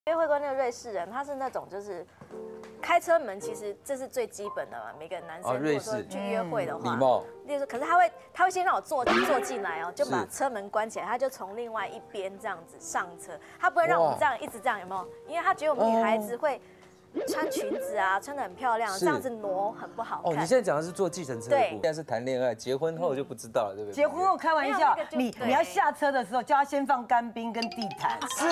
约会过那个瑞士人，他是那种就是开车门，其实这是最基本的嘛。每个男生如果说去约会的话， 礼貌。 例如说，可是他会先让我坐进来哦，就把车门关起来，他就从另外一边这样子上车，他不会让我们这样一直这样，有没有？因为他觉得我们女孩子会。穿裙子啊，穿得很漂亮，这样子挪很不好看。 哦，你现在讲的是坐计程车的部分，现在是谈恋爱，结婚后就不知道了，对不对？ 结婚后开玩笑，你要下车的时候，叫他先放干冰跟地毯。 是。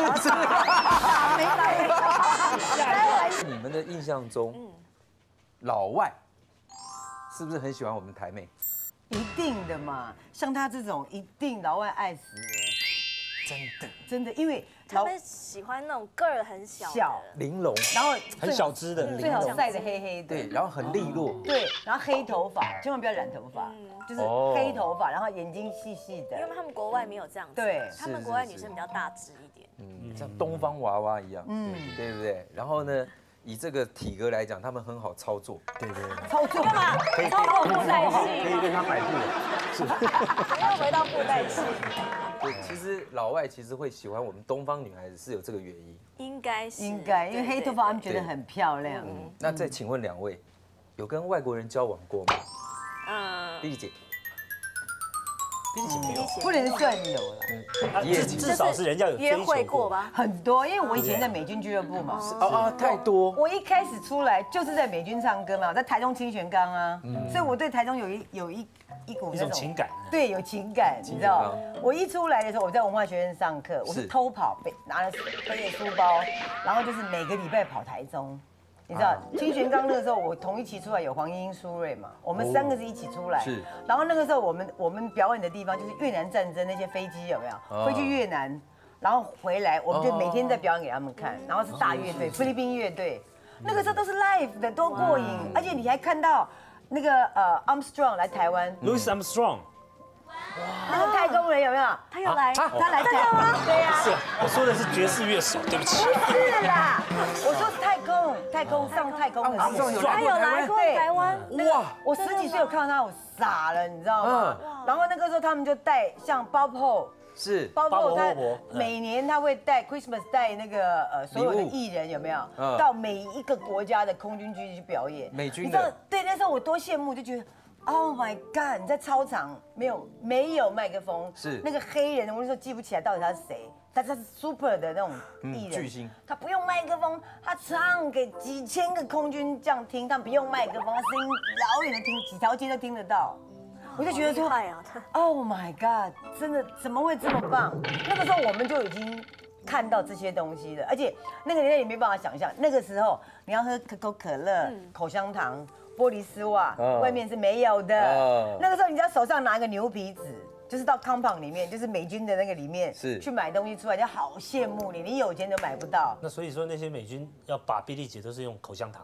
你们的印象中，老外是不是很喜欢我们台妹？ 一定的嘛，像他这种一定老外爱死人。真的，因为他们喜欢那种个儿很小、 玲珑， 然后很小只的， 最好晒得黑黑的， 对，然后很利落， 对，然后黑头发，千万不要染头发，就是黑头发，然后眼睛细细的， 因为他们国外没有这样子， 对， 他们国外女生比较大只一点， 像东方娃娃一样，对不对？然后呢，以这个体格来讲，他们很好操作， 对， 操作干嘛？操作布袋戏， 可以跟他摆布， 是，又回到布袋戏。 对，其实老外其实会喜欢我们东方女孩子是有这个原因， 应该是， 因为黑头发他们觉得很漂亮。 那再请问两位，有跟外国人交往过吗？碧姐。 没有， 不能算有了， 至少是人家有约会过吧？ 很多，因为我以前在美军俱乐部嘛。 太多。 我一开始出来就是在美军唱歌嘛，我在台中清泉岗啊，所以我对台中有一股那种情感， 对，有情感，你知道？我一出来的时候，我在文化学院上课，我是偷跑，拿了背着书包，然后就是每个礼拜跑台中。你知道清泉岗那个时候，我同一期出来有黄莺莺、苏芮嘛，我们3个是一起出来。 是。 然后那个时候我们表演的地方就是越南战争那些飞机有没有？飞去越南，然后回来我们就每天在表演给他们看，然后是大乐队、菲律宾乐队，那个时候都是 live 的，多过瘾，而且你还看到那个Armstrong 来台湾 ，Louis Armstrong。 那个太空人有没有？ 他有来， 他来台湾，对呀。 是，我说的是爵士乐手，对不起。 不是啦，我说是太空上太空的时候， 他有来过台湾。 哇！我10几岁有看到他，我傻了，你知道吗？然后那个时候他们就带像 Bob Hope， 是 Bob Hope， 他每年他会带 Christmas 带那个所有的艺人有没有到每一个国家的空军去表演？ 美军的。 你知道，对，那时候我多羡慕，就觉得。Oh my God！ 你在操场没有麦克风， 是那个黑人，我那时候记不起来到底他是谁，他是 super 的那种艺人， 巨星， 他不用麦克风，他唱给几千个空军这样听，他不用麦克风，他声音老远的听，几条街都听得到。我就觉得说，Oh my God！ 真的怎么会这么棒？那个时候我们就已经看到这些东西了，而且那个年代也没办法想象，那个时候你要喝可口可乐、口香糖。玻璃丝袜，外面是没有的。那个时候，你只要手上拿一个牛皮纸，就是到 compound 里面，就是美军的那个里面，去买东西出来，就好羡慕你，你有钱都买不到。 那所以说那些美军要把比利姐都是用口香糖。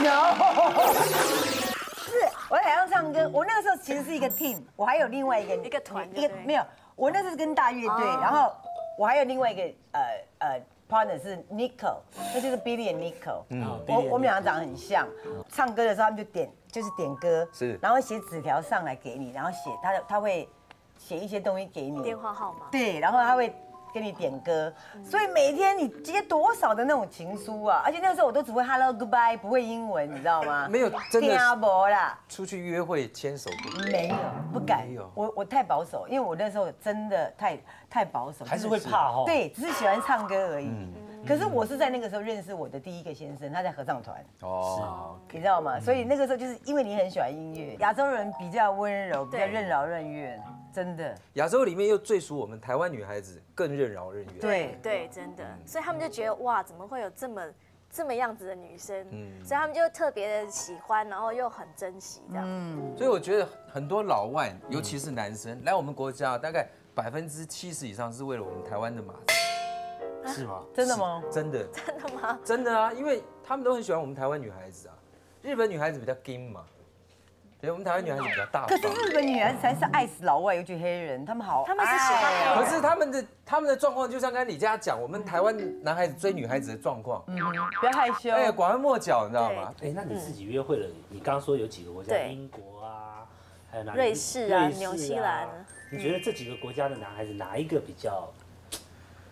No， 是我在台上唱歌，我那个时候其实是一个 team， 我还有另外一个团， 没有，我那时候是跟大乐队，然后我还有另外一个partner 是 Nico， 那就是 Billy and Nico。我们两个长得很像，唱歌的时候他们就是点歌， 是， 然后写纸条上来给你，然后他会写一些东西给你， 电话号码， 对，然后他会给你点歌，所以每天你接多少的那种情书啊，而且那个时候我都只会 Hello Goodbye， 不会英文，你知道吗？ 没有真的听不啦， 出去约会牵手过？ 没有，不敢，我太保守，因为我那时候真的太保守， 还是会怕哦。 对，只是喜欢唱歌而已。可是我是在那个时候认识我的第一个先生，他在合唱团。哦，你知道吗？所以那个时候就是因为你很喜欢音乐，亚洲人比较温柔，比较任劳任怨，真的。 亚洲里面又最属我们台湾女孩子更任劳任怨。 对，真的。所以他们就觉得哇，怎么会有这么样子的女生？所以他们就特别的喜欢，然后又很珍惜这样。 所以我觉得很多老外，尤其是男生来我们国家，大概70%以上是为了我们台湾的马子。 是吗？ 真的吗？ 真的吗？ 真的啊，因为他们都很喜欢我们台湾女孩子啊。日本女孩子比较硬嘛，对，我们台湾女孩子比较大方。 可是日本女孩子才是爱死老外，尤其黑人，他们好， 他们是喜欢黑人。 可是他们的状况，就像刚才李佳讲，我们台湾男孩子追女孩子的状况， 不要害羞， 拐弯抹角，你知道吗？ 那你自己约会了？你刚刚说有几个国家，英国啊，还有哪里？ 瑞士啊，纽西兰。 你觉得这几个国家的男孩子哪一个比较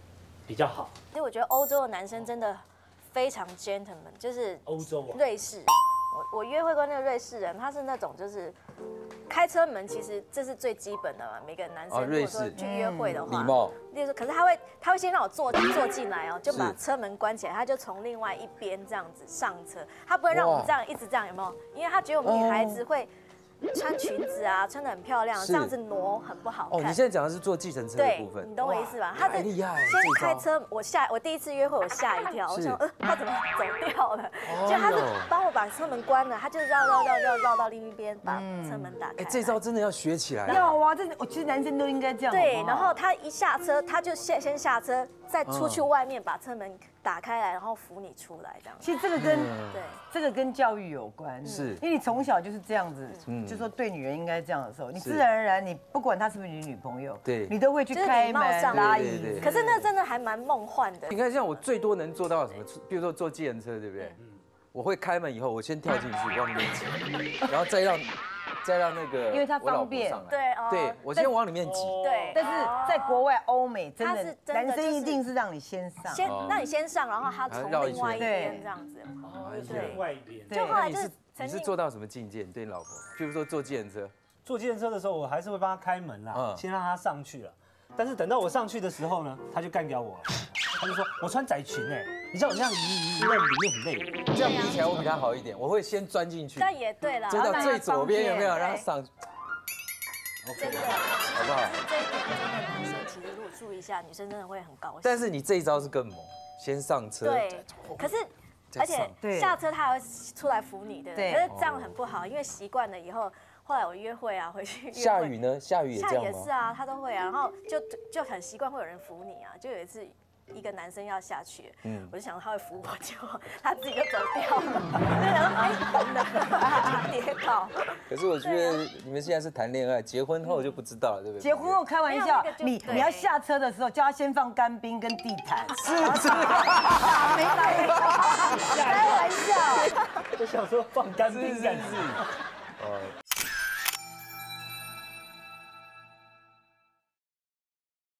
比较好？ 其实我觉得欧洲的男生真的非常 gentleman， 就是欧洲啊， 瑞士。我约会过那个瑞士人，他是那种就是开车门，其实这是最基本的嘛。每个男生如果说去约会的话， 礼貌。 就是，可是他会先让我坐进来哦，就把车门关起来，他就从另外一边这样子上车，他不会让我们这样一直这样，有没有？因为他觉得我们女孩子会穿裙子啊，穿得很漂亮，这样子挪很不好看。 哦，你现在讲的是坐计程车的部分， 你懂我意思吧？他太厉害， 先开车，我第一次约会我吓一跳，我想他怎么走掉了？就他是帮我把车门关了，他就绕到另一边把车门打开。 哎，这招真的要学起来。 要啊，我其实男生都应该这样。 对，然后他一下车，他就先下车，再出去外面把车门打开来，然后扶你出来这样。 其实这个跟教育有关， 是因为你从小就是这样子，就说对女人应该这样的时候，你自然而然你不管她是不是你女朋友， 对， 你都会去开门拉椅子。 可是那真的还蛮梦幻的。 你看，像我最多能做到什么？比如说坐计程车，对不对？我会开门以后，我先跳进去往里面挤，然后再让那个， 因为它方便， 对，我先往里面挤。 对， 但是在国外欧美，真的男生一定是让你先上， 让你先上，然后他从另外一边这样子。 对，另外一边。 就后来就是你是做到什么境界？你对你老婆，譬如说坐计程车， 坐计程车的时候，我还是会帮她开门啦，先让她上去了。但是等到我上去的时候呢，他就干掉我了。他就说我穿窄裙哎，你叫我这样移在里面很累。 这样比起来我比他好一点，我会先钻进去。 那也对了， 钻到最左边有没有？让他上。 真的， 好不好？ 这一点真的男生其实如果注意一下，女生真的会很高兴。 但是你这一招是更猛，先上车。 对，可是而且下车他还会出来扶你，对不对？可是这样很不好，因为习惯了以后。后来我约会啊，回去下雨呢？下雨也这样吗？ 下雨也是啊，他都会啊，然后就很习惯会有人扶你啊。就有一次，一个男生要下去，我就想他会扶我，结果他自己就走掉了，就想说哎，跌倒。 可是我觉得你们现在是谈恋爱，结婚后就不知道了，对不对？ 结婚后开玩笑，你要下车的时候，叫他先放干冰跟地毯。 是， 没开玩笑。 我想说放干冰干是。